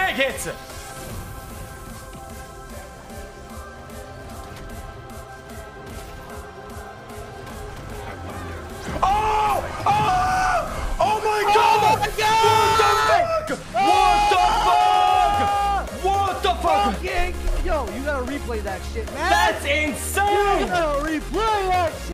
big hits. Oh! Oh! Oh my God! Oh my God! What the fuck? What the fuck? Fucking, yo, you gotta replay that shit, man. That's insane! You gotta replay that shit.